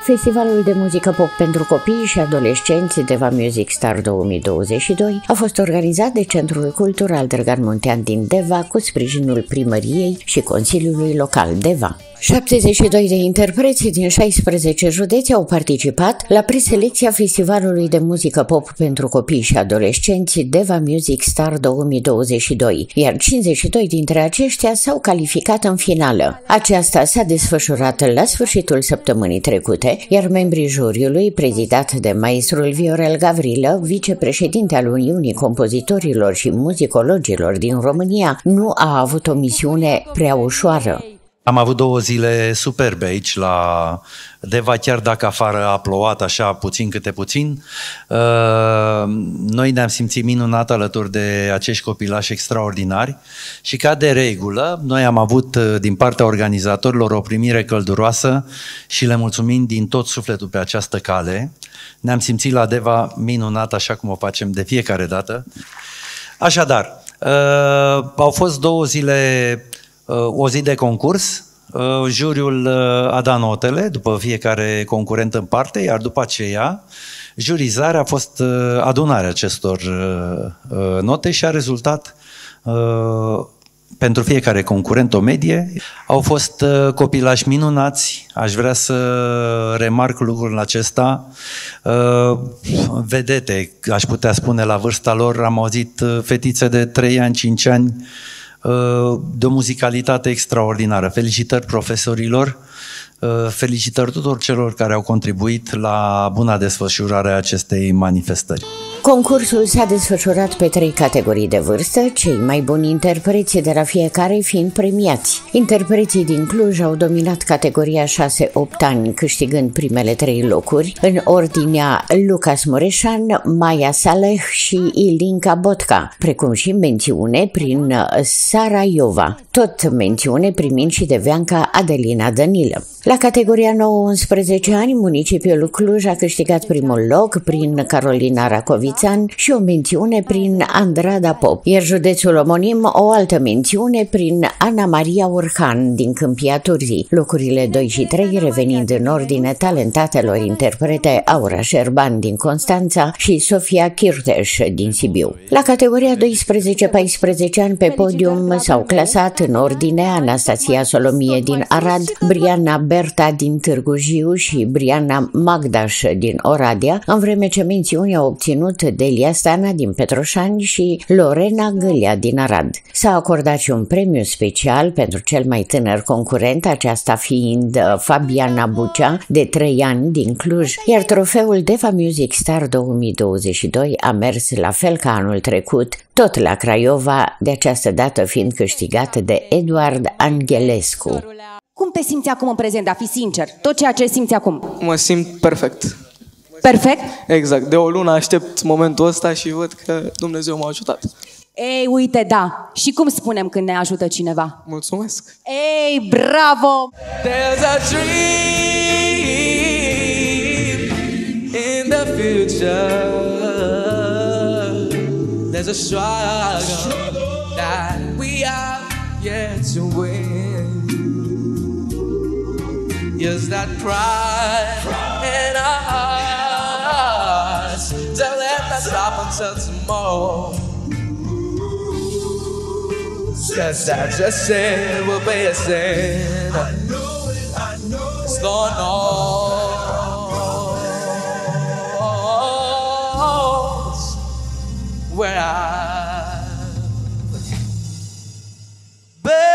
Festivalul de muzică pop pentru copii și adolescenți Deva Music Star 2022 a fost organizat de Centrul Cultural Drăgan Muntean din Deva cu sprijinul primăriei și Consiliului Local Deva. 72 de interpreți din 16 județe au participat la preselecția Festivalului de muzică pop pentru copii și adolescenți Deva Music Star 2022, iar 52 dintre aceștia s-au calificat în finală. Aceasta s-a desfășurat la sfârșitul săptămânii trecute, iar membrii juriului, prezidat de maestrul Viorel Gavrilă, vicepreședinte al Uniunii Compozitorilor și Muzicologilor din România, nu a avut o misiune prea ușoară. Am avut 2 zile superbe aici la Deva, chiar dacă afară a plouat așa puțin câte puțin. Noi ne-am simțit minunat alături de acești copilași extraordinari și ca de regulă noi am avut din partea organizatorilor o primire călduroasă și le mulțumim din tot sufletul pe această cale. Ne-am simțit la Deva minunat așa cum o facem de fiecare dată. Așadar, au fost 2 zile, o zi de concurs, juriul a dat notele după fiecare concurent în parte, iar după aceea jurizarea a fost adunarea acestor note și a rezultat pentru fiecare concurent o medie. Au fost copilași minunați, aș vrea să remarc lucrul acesta, vedete, aș putea spune la vârsta lor, am auzit fetițe de 3 ani, 5 ani, de o muzicalitate extraordinară. Felicitări profesorilor, felicitări tuturor celor care au contribuit la buna desfășurare a acestei manifestări. Concursul s-a desfășurat pe 3 categorii de vârstă, cei mai buni interpreți de la fiecare fiind premiați. Interpreții din Cluj au dominat categoria 6-8 ani, câștigând primele 3 locuri, în ordinea Lucas Mureșan, Maia Saleh și Ilinca Botca, precum și mențiune prin Sara Iova, tot mențiune primind și de Veanca Adelina Danilă. La categoria 9-11 ani, municipiul Cluj a câștigat primul loc prin Carolina Racovițan și o mențiune prin Andrada Pop, iar județul omonim o altă mențiune prin Ana Maria Urhan din Câmpia Turzii, locurile 2 și 3 revenind în ordine talentatelor interprete Aura Șerban din Constanța și Sofia Chirteș din Sibiu. La categoria 12-14 ani pe podium s-au clasat în ordine Anastasia Solomie din Arad, Briana Berta din Târgu Jiu și Briana Magdaș din Oradea, în vreme ce mențiuni au obținut Delia Stana din Petroșani și Lorena Gâlea din Arad. S-a acordat și un premiu special pentru cel mai tânăr concurent, aceasta fiind Fabiana Bucea, de 3 ani din Cluj, iar trofeul Deva Music Star 2022 a mers la fel ca anul trecut, tot la Craiova, de această dată fiind câștigat de Eduard Angelescu. Cum te simți acum în prezent, a fi sincer? Tot ceea ce simți acum? Mă simt perfect. Perfect? Exact. De o lună aștept momentul ăsta și văd că Dumnezeu m-a ajutat. Ei, uite, da. Și cum spunem când ne ajută cineva? Mulțumesc. Ei, bravo! There's a dream in the future. There's a struggle that we are yet to win. Is that pride in our hearts? Don't let that stop until tomorrow. 'Cause that's a sin, will be a sin. It's Lord knows where I've been.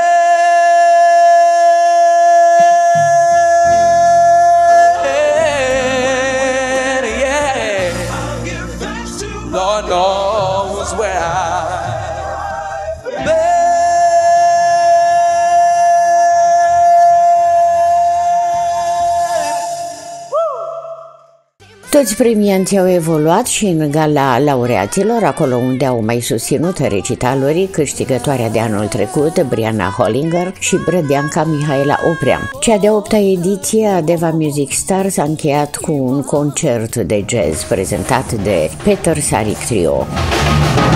Lord knows where I've been. Toți premianții au evoluat și în gala laureaților, acolo unde au mai susținut recitaluri, câștigătoarea de anul trecut, Briana Hollinger și Brădeanca Mihaela Oprea. Cea de 8-a ediție a Deva Music Star s-a încheiat cu un concert de jazz prezentat de Peter Saric Trio.